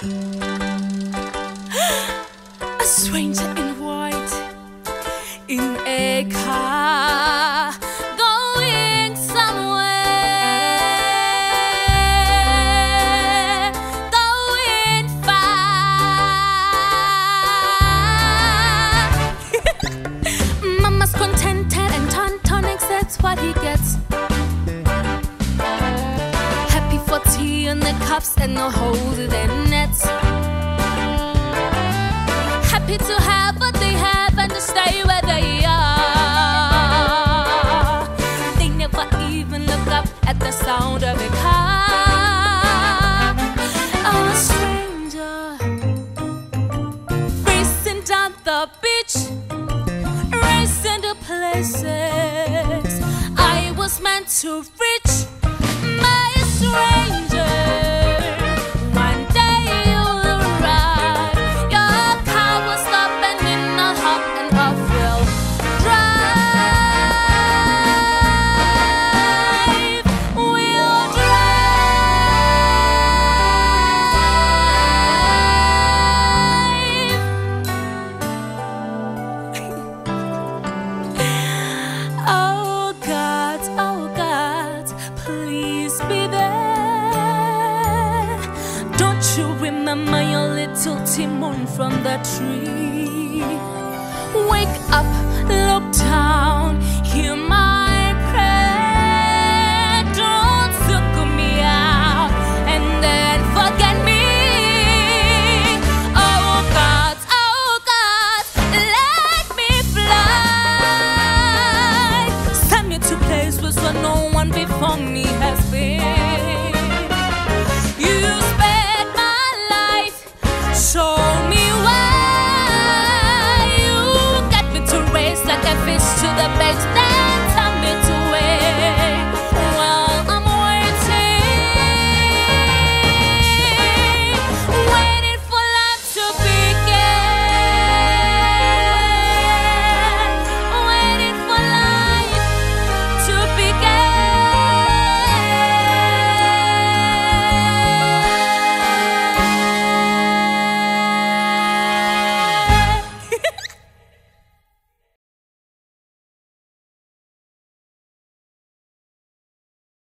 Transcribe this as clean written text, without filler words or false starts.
A stranger in white in a car going somewhere, going far. Mama's contented and Tonton accepts what he gets. Happy for tea in the cups and no holes in their nets. Happy to have what they have and to stay where they are. They never even look up at the sound of a car. Oh, a stranger racing down the beach, racing to places I was meant to reach. My stranger, one day you'll arrive. Your car will stop and in a hop and off will drive. We'll drive. Oh God, please be there. Don't you remember your little Timon from the tree? Wake up, look down, hear my